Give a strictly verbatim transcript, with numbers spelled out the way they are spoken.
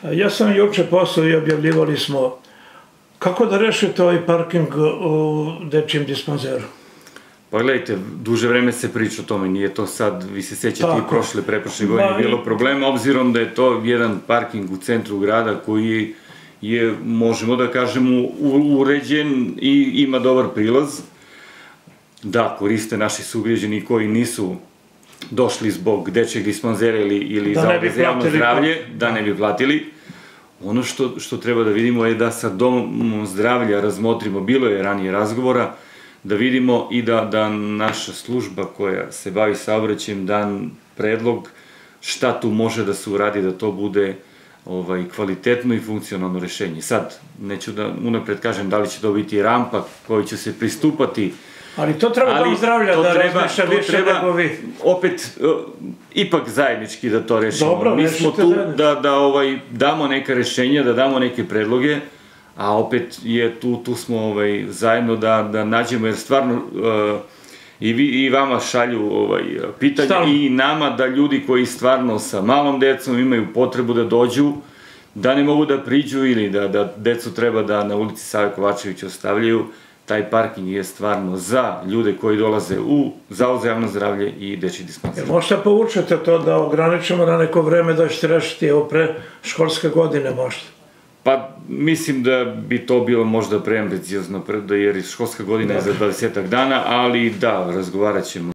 Ja sam juče posao i objavljivali smo kako da rešite ovaj parking u dečijem dispanzeru. Pa gledajte, duže vreme se priča o tome, nije to sad, vi se sećate i prošle, preprošle godine bilo problema, obzirom da je to jedan parking u centru grada koji je, možemo da kažemo, uređen i ima dobar prilaz. Da, koriste naši sugrađani koji nisu došli zbog dečjeg dispanzera ili za javno zdravlje, da ne bi platili. Ono što treba da vidimo je da sa domom zdravlja razmotrimo, bilo je ranije razgovora, da vidimo i da naša služba koja se bavi saobraćajem da predlog šta tu može da se uradi da to bude kvalitetno i funkcionalno rešenje. Sad, neću da unapred kažem da li će to biti rampa koju će se pristupati. Ali to treba dom zdravlja da razmišlja više nego vi. Opet, ipak zajednički da to rešimo. Mi smo tu da damo neka rešenja, da damo neke predloge, a opet je tu smo zajedno da nađemo, jer stvarno i vama šalju pitanja i nama da ljudi koji stvarno sa malom decom imaju potrebu da dođu, da ne mogu da priđu ili da decu treba da na ulici Save Kovačevića ostavljaju, taj parking je stvarno za ljude koji dolaze u Zavod za javno zdravlje i dečji dispanzer. Možete povučete to da ograničimo na neko vreme da ćete rešiti evo pre školske godine možda? Pa mislim da bi to bilo možda preambiciozno, jer školska godina je za dvadesetak dana, ali da, razgovarat ćemo.